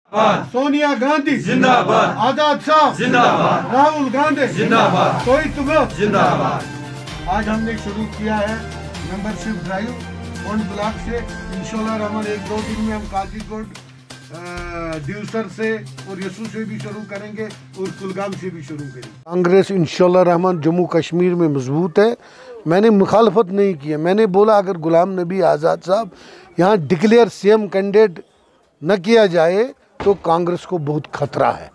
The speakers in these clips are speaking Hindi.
सोनिया गांधी जिंदाबाद, आजाद साहब जिंदाबाद, राहुल गांधी जिंदाबाद, सोई तुगो जिंदाबाद। आज हमने शुरू किया है मेंबरशिप ड्राइव कोंड ब्लॉक से। इंशाल्लाह रहमान 1-2 दिन में हम काजीकोट, दिवसर से और यसू से भी शुरू करेंगे और कुलगाम से भी शुरू करेंगे। कांग्रेस इंशाल्लाह रहमान जम्मू कश्मीर में मजबूत है। मैंने मुखालफत नहीं किया, मैंने बोला अगर गुलाम नबी आज़ाद साहब यहाँ डिक्लेयर सीएम कैंडिडेट न किया जाए तो कांग्रेस को बहुत खतरा है।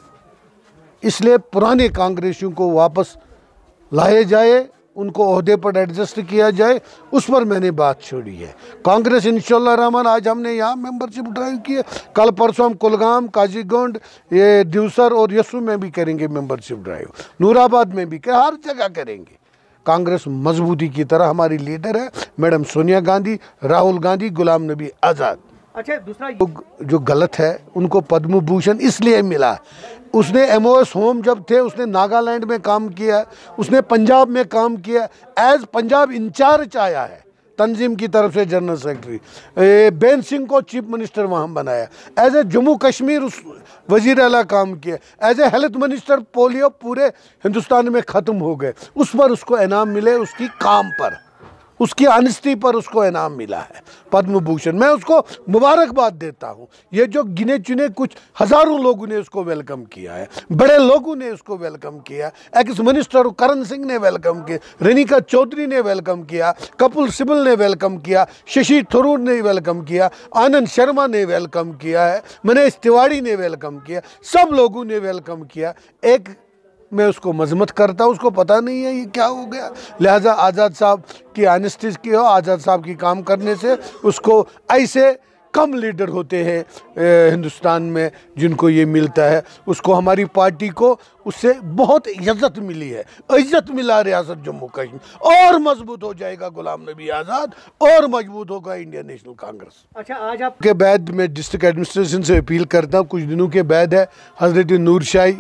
इसलिए पुराने कांग्रेसियों को वापस लाए जाए, उनको ओहदे पर एडजस्ट किया जाए, उस पर मैंने बात छोड़ी है। कांग्रेस इंशाल्लाह रहमान आज हमने यहाँ मेंबरशिप ड्राइव की है, कल परसों हम कुलगाम, काजीगुंड, ये दिवसर और यसू में भी करेंगे मेंबरशिप ड्राइव, नूराबाद में भी हर जगह करेंगे। कांग्रेस मजबूती की तरह हमारी लीडर है मैडम सोनिया गांधी, राहुल गांधी, गुलाम नबी आज़ाद। अच्छा, दूसरा जो गलत है उनको पद्म भूषण इसलिए मिला, उसने एमओएस होम जब थे उसने नागालैंड में काम किया, उसने पंजाब में काम किया, एज पंजाब इंचार्ज आया है तंजीम की तरफ से जनरल सेक्रेटरी। बेन सिंह को चीफ मिनिस्टर वहाँ बनाया, एज ए जम्मू कश्मीर उस वजीर आला काम किया, as a health minister. Polio पूरे हिंदुस्तान में ख़त्म हो गए, उस पर उसको इनाम मिले, उसकी काम पर, उसकी ऑनेस्टी पर उसको इनाम मिला है पद्म भूषण। मैं उसको मुबारकबाद देता हूँ। ये जो गिने चुने कुछ हज़ारों लोगों ने उसको वेलकम किया है, बड़े लोगों ने उसको वेलकम किया, एक्स मिनिस्टर करण सिंह ने वेलकम किया, रेणुका चौधरी ने वेलकम किया, कपिल सिब्बल ने वेलकम किया, शशि थरूर ने वेलकम किया, आनंद शर्मा ने वेलकम किया है, मनीष तिवारी ने वेलकम किया, सब लोगों ने वेलकम किया। एक मैं उसको मजम्मत करता हूँ, उसको पता नहीं है ये क्या हो गया। लिहाजा आज़ाद साहब की ऑनेस्टी की हो, आज़ाद साहब की काम करने से उसको ऐसे कम लीडर होते हैं हिंदुस्तान में जिनको ये मिलता है। उसको हमारी पार्टी को उससे बहुत इज्जत मिली है, इज्जत मिला रियासत जम्मू कश्मीर। और मजबूत हो जाएगा गुलाम नबी आज़ाद, और मजबूत होगा इंडियन नेशनल कांग्रेस। अच्छा, आज आप के बाद मैं डिस्ट्रिक्ट एडमिनिस्ट्रेशन से अपील करता हूँ, कुछ दिनों के बाद है हज़रत नूर शाही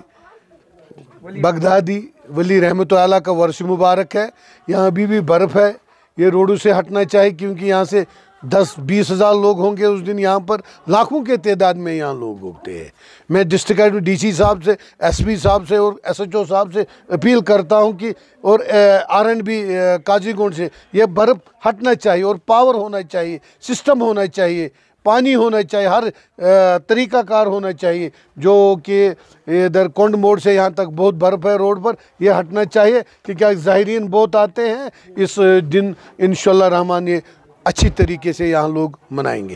बगदादी वली रहमत आला का वर्ष मुबारक है। यहाँ अभी भी बर्फ़ है, ये रोडों से हटना चाहिए क्योंकि यहाँ से 10-20 हज़ार लोग होंगे उस दिन। यहाँ पर लाखों के तादाद में यहाँ लोग होते हैं। मैं डिस्ट्रिक्ट डीसी साहब से, एसपी साहब से और एसएचओ साहब से अपील करता हूँ कि और आरएंडबी काजीगुंड से ये बर्फ़ हटना चाहिए और पावर होना चाहिए, सिस्टम होना चाहिए, पानी होना चाहिए, हर तरीक़ाकार होना चाहिए। जो कि इधर कोंड मोड़ से यहाँ तक बहुत बर्फ़ है रोड पर, ये हटना चाहिए क्योंकि ज़ाहिरीन बहुत आते हैं। इस दिन इंशाल्लाह रहमान ये अच्छी तरीके से यहाँ लोग मनाएंगे।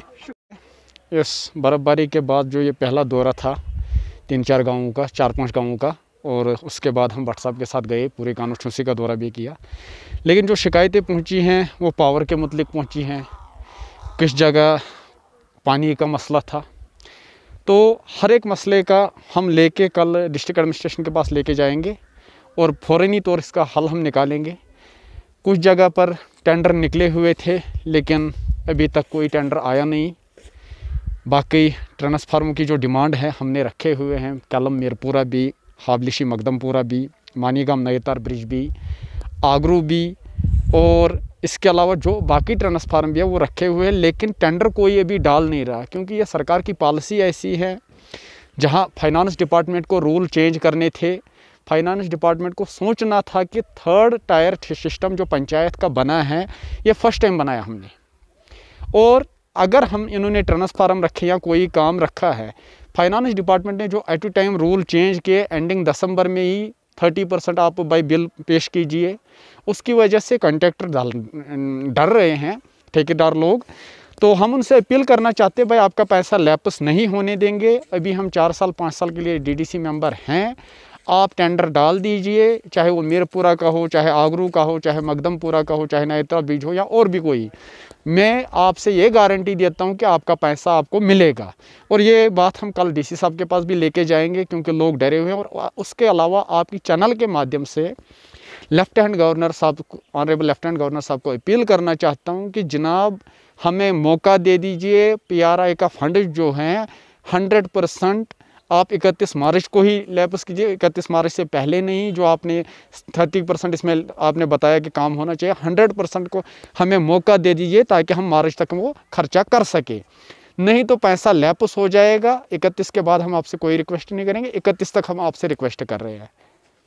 इस बर्फ़बारी के बाद जो ये पहला दौरा था 3-4 गाँवों का, 4-5 गाँवों का, और उसके बाद हम भट्ट साहब के साथ गए, पूरे कानूसी का दौरा भी किया। लेकिन जो शिकायतें पहुँची हैं वो पावर के मुतल्लिक़ पहुँची हैं, किस जगह पानी का मसला था। तो हर एक मसले का हम लेके कल डिस्ट्रिक्ट एडमिनिस्ट्रेशन के पास लेके जाएंगे और फ़ौरनी तौर इसका हल हम निकालेंगे। कुछ जगह पर टेंडर निकले हुए थे लेकिन अभी तक कोई टेंडर आया नहीं। बाकी ट्रांसफार्मर की जो डिमांड है हमने रखे हुए हैं, कलम मीरपुरा भी, हाबलिशी मकदमपुरा भी, मानीगाम नयतार ब्रिज भी, आगरू भी, और इसके अलावा जो बाकी ट्रांसफार्मर भी है वो रखे हुए हैं। लेकिन टेंडर कोई अभी डाल नहीं रहा क्योंकि ये सरकार की पॉलिसी ऐसी है। जहां फाइनेंस डिपार्टमेंट को रूल चेंज करने थे, फाइनेंस डिपार्टमेंट को सोचना था कि 3rd टायर सिस्टम जो पंचायत का बना है ये फर्स्ट टाइम बनाया हमने, और अगर हम इन्होंने ट्रांसफार्मर रखे या कोई काम रखा है, फाइनेंस डिपार्टमेंट ने जो at a time rule change किए एंडिंग दिसंबर में ही 30% आप बाई बिल पेश कीजिए, उसकी वजह से कॉन्ट्रैक्टर डर रहे हैं, ठेकेदार लोग। तो हम उनसे अपील करना चाहते हैं, भाई आपका पैसा लैप्स नहीं होने देंगे। अभी हम 4 साल 5 साल के लिए डीडीसी मेंबर हैं, आप टेंडर डाल दीजिए, चाहे वो मीरपुरा का हो, चाहे आगरू का हो, चाहे मकदमपुरा का हो, चाहे नयतरा बीज हो या और भी कोई। मैं आपसे ये गारंटी देता हूँ कि आपका पैसा आपको मिलेगा। और ये बात हम कल डीसी साहब के पास भी लेके जाएंगे क्योंकि लोग डरे हुए हैं। और उसके अलावा आपकी चैनल के माध्यम से लेफ्टिनेंट गवर्नर साहब, ऑनरेबल लेफ्टिनेंट गवर्नर साहब को अपील करना चाहता हूँ कि जनाब हमें मौका दे दीजिए। PRI का फंड जो है 100% आप 31 मार्च को ही लैप्स कीजिए, 31 मार्च से पहले नहीं। जो आपने 30% इसमें आपने बताया कि काम होना चाहिए, 100% को हमें मौका दे दीजिए ताकि हम मार्च तक वो खर्चा कर सके। नहीं तो पैसा लैप्स हो जाएगा। 31 के बाद हम आपसे कोई रिक्वेस्ट नहीं करेंगे, 31 तक हम आपसे रिक्वेस्ट कर रहे हैं।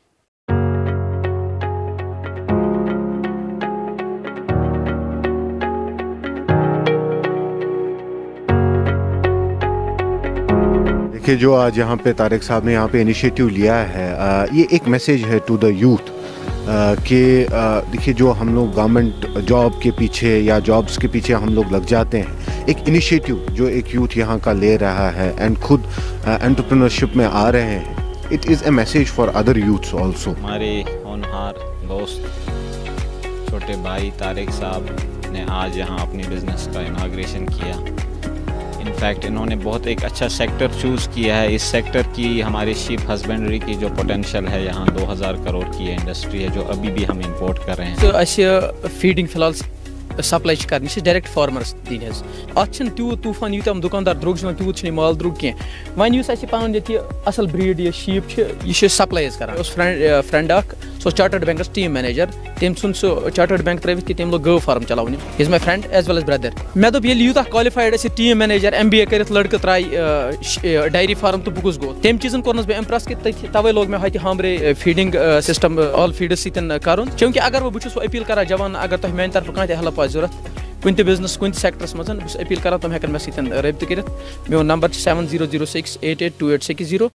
देखिए, जो आज यहाँ पे तारिक साहब ने यहाँ पे इनिशिएटिव लिया है, ये एक मैसेज है टू द यूथ कि देखिए, जो हम लोग गवर्नमेंट जॉब के पीछे या जॉब्स के पीछे हम लोग लग जाते हैं, एक इनिशिएटिव जो एक यूथ यहाँ का ले रहा है एंड खुद एंटरप्रेन्योरशिप में आ रहे हैं, it is a message for other youths also. हमारे होनहार दोस्त छोटे भाई तारिक साहब ने आज यहाँ अपनी बिज़नेस का इनाग्रेशन किया। इनफैक्ट इन्होंने बहुत एक अच्छा सेक्टर चूज़ किया है। इस सेक्टर की हमारी शीप हस्बेंड्री की जो पोटेंशियल है, यहाँ 2000 करोड़ की इंडस्ट्री है जो अभी भी हम इंपोर्ट कर रहे हैं। फीडिंग फिलहाल सप्लाई कर डायरेक्ट फार्मर्स दिन तूत तूफान यूत दुकानदार द्रोग तूत माल द्रोग कह वन पान ये असल ब्रीड ये शीप यह सप्लाई कर फ्रेंड सो चार्टर्ड बैंक टीम मैनेजर तम सह चार्टर्ड बैंक त्रित कि तम लोग गव फार्म चलावन। Is my friend as well as brother. मे दोप यूत क्वालिफाइड टीम मैनेजर MBA कर लड़क त्राय डायरी फार्म तो बह गो तम चीज़न कोर्नस बह इम्प्रेस कि तवे लोग मे हमरे फीडिंग सिस्टम ऑल फीडस कर चूँकि अगर बस अपील कर जवान अगर तुम मेन तरफ कह हेल्प जरूरत कुन बिजनेस कुन सेक्टरस मज अपील कर तुम हेकन मे सत्य रब्त कर। मोन नंबर 7006882860।